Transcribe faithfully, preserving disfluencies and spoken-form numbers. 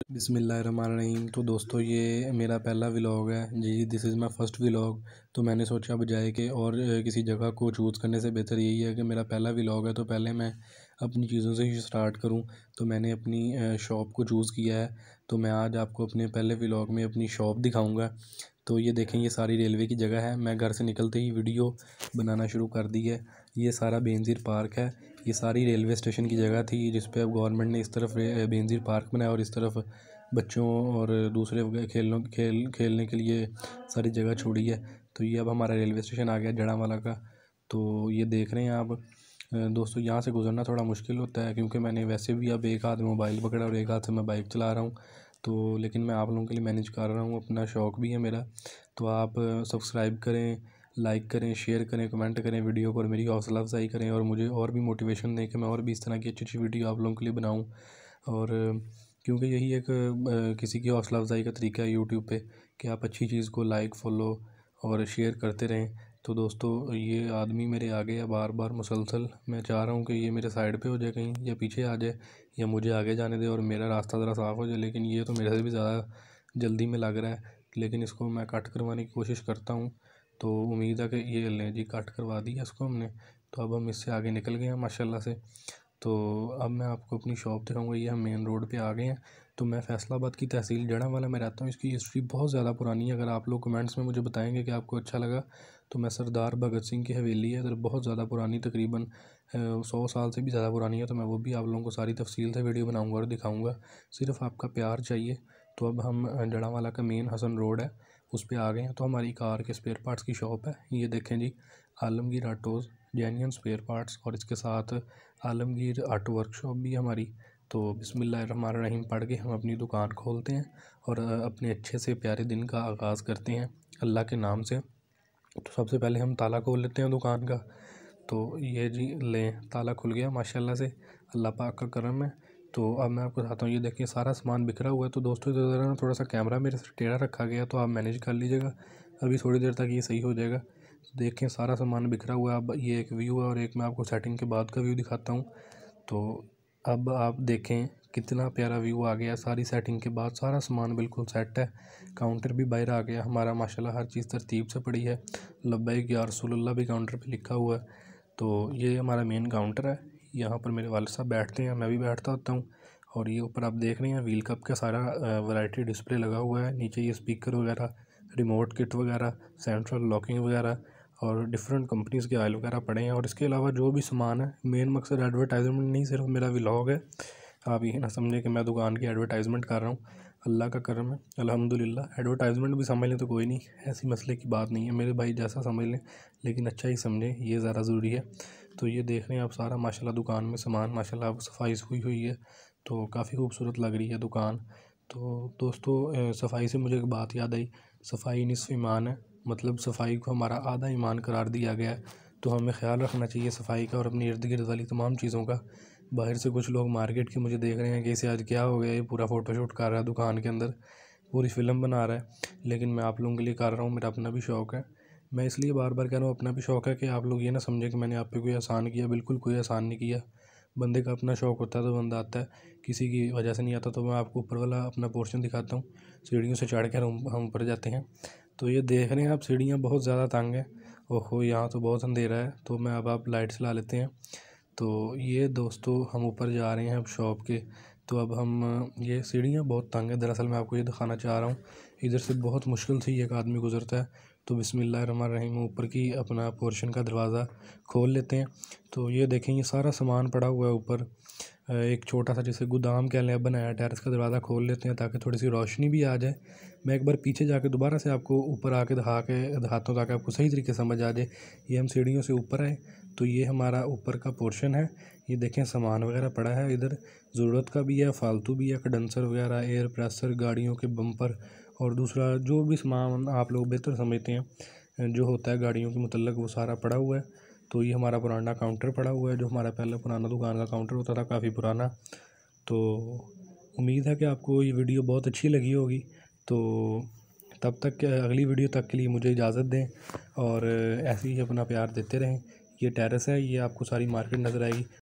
बिस्मिल्लाहिर्रहमानिर्रहीम। तो दोस्तों, ये मेरा पहला व्लॉग है जी। This is my first vlog. तो मैंने सोचा बजाय कि और अ, किसी जगह को चूज़ करने से बेहतर यही है कि मेरा पहला व्लॉग है तो पहले मैं अपनी चीज़ों से ही स्टार्ट करूं। तो मैंने अपनी शॉप को चूज़ किया है। तो मैं आज आपको अपने पहले व्लॉग में अपनी शॉप दिखाऊंगा। तो ये देखें, ये सारी रेलवे की जगह है। मैं घर से निकलते ही वीडियो बनाना शुरू कर दी है। ये सारा बेनज़ीर पार्क है। ये सारी रेलवे स्टेशन की जगह थी जिस पे अब गवर्नमेंट ने इस तरफ बेनज़ीर पार्क बनाया और इस तरफ बच्चों और दूसरे वगैरह खेलों खेल खेलने के लिए सारी जगह छोड़ी है। तो ये अब हमारा रेलवे स्टेशन आ गया जड़ांवाला का। तो ये देख रहे हैं आप दोस्तों, यहाँ से गुज़रना थोड़ा मुश्किल होता है क्योंकि मैंने वैसे भी अब एक हाथ में मोबाइल पकड़ा और एक हाथ से मैं बाइक चला रहा हूँ। तो लेकिन मैं आप लोगों के लिए मैनेज कर रहा हूँ, अपना शौक़ भी है मेरा। तो आप सब्सक्राइब करें, लाइक करें, शेयर करें, कमेंट करें वीडियो को और मेरी हौसला अफजाई करें और मुझे और भी मोटिवेशन दें कि मैं और भी इस तरह की अच्छी अच्छी वीडियो आप लोगों के लिए बनाऊँ। और क्योंकि यही एक किसी की हौसला अफजाई का तरीका है यूट्यूब पे कि आप अच्छी चीज़ को लाइक फॉलो और शेयर करते रहें। तो दोस्तों, ये आदमी मेरे आगे है बार बार मुसलसल। मैं चाह रहा हूँ कि ये मेरे साइड पे हो जाए कहीं, या पीछे आ जाए, या मुझे आगे जाने दे और मेरा रास्ता ज़रा साफ़ हो जाए। लेकिन ये तो मेरे से भी ज़्यादा जल्दी में लग रहा है। लेकिन इसको मैं कट करवाने की कोशिश करता हूँ। तो उम्मीद है कि ये लें जी, कट करवा दिया इसको हमने। तो अब हम इससे आगे निकल गए हैं माशाल्लाह से। तो अब मैं आपको अपनी शॉप दिखाऊंगा। ये हम मेन रोड पे आ गए हैं। तो मैं फैसलाबाद की तहसील जड़ांवाला में रहता हूँ। इसकी हिस्ट्री बहुत ज़्यादा पुरानी है। अगर आप लोग कमेंट्स में मुझे बताएंगे कि आपको अच्छा लगा, तो मैं सरदार भगत सिंह की हवेली है इधर, बहुत ज़्यादा पुरानी, तकरीबन सौ साल से भी ज़्यादा पुरानी है। तो मैं वो भी आप लोगों को सारी तफसील से वीडियो बनाऊँगा और दिखाऊँगा। सिर्फ आपका प्यार चाहिए। तो अब हम जड़ांवाला का मेन हसन रोड है, उस पर आ गए हैं। तो हमारी कार के स्पेयर पार्ट्स की शॉप है। ये देखें जी, Alamgir autos genuine spare parts, और इसके साथ आलमगीर ऑटो वर्कशॉप भी हमारी। तो बिस्मिल्लाहिर्रहमानिर्रहीम पढ़ के हम अपनी दुकान खोलते हैं और अपने अच्छे से प्यारे दिन का आगाज़ करते हैं अल्लाह के नाम से। तो सबसे पहले हम ताला खोल लेते हैं दुकान का। तो ये जी लें, ताला खुल गया माशाल्लाह से, अल्लाह पाक का करम है। तो अब मैं आपको बताता हूँ, ये देखिए सारा सामान बिखरा हुआ है। तो दोस्तों, इधर ज़रा ना थोड़ा सा कैमरा मेरे से टेढ़ा रखा गया, तो आप मैनेज कर लीजिएगा। अभी थोड़ी देर तक ये सही हो जाएगा। देखें सारा सामान बिखरा हुआ है। अब ये एक व्यू है और एक मैं आपको सेटिंग के बाद का व्यू दिखाता हूँ। तो अब आप देखें कितना प्यारा व्यू आ गया। सारी सेटिंग के बाद सारा सामान बिल्कुल सेट है। काउंटर भी बाहर आ गया हमारा माशाल्लाह, हर चीज़ तरतीब से पड़ी है। लब्बैक या रसूलुल्लाह भी काउंटर पे लिखा हुआ है। तो ये हमारा मेन काउंटर है। यहाँ पर मेरे वालिद साहब बैठते हैं, मैं भी बैठता होता हूँ। और ये ऊपर आप देख रहे हैं व्हील कप का सारा वैरायटी डिस्प्ले लगा हुआ है। नीचे ये स्पीकर वगैरह, रिमोट किट वगैरह, सेंट्रल लॉकिंग वगैरह और डिफरेंट कंपनीज़ के ऑयल वगैरह पड़े हैं। और इसके अलावा जो भी सामान है, मेन मकसद एडवर्टाइजमेंट नहीं, सिर्फ मेरा व्लॉग है। आप ये ना समझें कि मैं दुकान की एडवर्टाइजमेंट कर रहा हूँ। अल्लाह का करम है, अल्हम्दुलिल्लाह। एडवर्टाइजमेंट भी समझ लें तो कोई नहीं, ऐसी मसले की बात नहीं है, मेरे भाई जैसा समझ लें, लेकिन अच्छा ही समझें, ये ज़्यादा ज़रूरी है। तो ये देख रहे हैं आप सारा माशाल्लाह दुकान में सामान माशाल्लाह सफाई हुई हुई है। तो काफ़ी खूबसूरत लग रही है दुकान। तो दोस्तों, सफाई से मुझे एक बात याद आई, सफाई निस्फ़ ईमान है। मतलब सफाई को हमारा आधा ईमान करार दिया गया है। तो हमें ख्याल रखना चाहिए सफाई का और अपने इर्द गिर्द वाली तमाम चीज़ों का। बाहर से कुछ लोग मार्केट के मुझे देख रहे हैं कि इसे आज क्या हो गया, ये पूरा फ़ोटोशूट कर रहा है दुकान के अंदर, पूरी फ़िल्म बना रहा है। लेकिन मैं आप लोगों के लिए कर रहा हूँ, मेरा अपना भी शौक़ है। मैं इसलिए बार बार कह रहा हूँ अपना भी शौक़ है कि आप लोग ये ना समझें कि मैंने आप पे कोई एहसान किया। बिल्कुल कोई एहसान नहीं किया। बंदे का अपना शौक़ होता है तो बंदा आता है, किसी की वजह से नहीं आता। तो मैं आपको ऊपर वाला अपना पोर्शन दिखाता हूँ। सीढ़ियों से चढ़ कर हम हम ऊपर जाते हैं। तो ये देख रहे हैं आप, सीढ़ियाँ बहुत ज़्यादा तंग है। ओहो, यहाँ तो बहुत अंधेरा है। तो मैं अब आप लाइट चला लेते हैं। तो ये दोस्तों, हम ऊपर जा रहे हैं अब शॉप के। तो अब हम, ये सीढ़ियाँ बहुत तंग है। दरअसल मैं आपको ये दिखाना चाह रहा हूँ, इधर से बहुत मुश्किल से एक आदमी गुज़रता है। तो बिस्मिल्लाहिर्रहमानिर्रहीम ऊपर की अपना पोर्शन का दरवाज़ा खोल लेते हैं। तो ये देखें, ये सारा सामान पड़ा हुआ है ऊपर। एक छोटा सा जैसे गोदाम कह लें बनाया, टेरेस का दरवाज़ा खोल लेते हैं ताकि थोड़ी सी रोशनी भी आ जाए। मैं एक बार पीछे जाके दोबारा से आपको ऊपर आके दिखा के दिखाता हूँ ताकि आपको सही तरीके से समझ आ जाए। ये हम सीढ़ियों से ऊपर आए, तो ये हमारा ऊपर का पोर्शन है। ये देखें सामान वगैरह पड़ा है इधर, ज़रूरत का भी है, फालतू भी है, कंडेंसर वगैरह, एयर प्रेशर, गाड़ियों के बम्पर और दूसरा जो भी सामान आप लोग बेहतर समझते हैं जो होता है गाड़ियों के मुतल्लक, वो सारा पड़ा हुआ है। तो ये हमारा पुराना काउंटर पड़ा हुआ है, जो हमारा पहले पुराना दुकान का काउंटर होता था, काफ़ी पुराना। तो उम्मीद है कि आपको ये वीडियो बहुत अच्छी लगी होगी। तो तब तक, अगली वीडियो तक के लिए मुझे इजाज़त दें और ऐसे ही अपना प्यार देते रहें। ये टेरेस है, ये आपको सारी मार्केट नज़र आएगी।